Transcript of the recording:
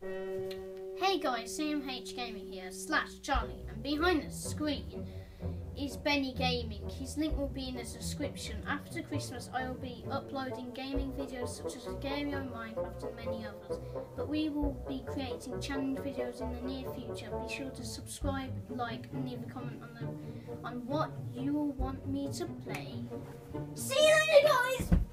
Hey guys, CMHgaming here, /Charlie, and behind the screen is Benny Gaming. His link will be in the description. After Christmas I will be uploading gaming videos such as Gario, Minecraft and many others. But we will be creating challenge videos in the near future. Be sure to subscribe, like and leave a comment on what you will want me to play. See you later guys!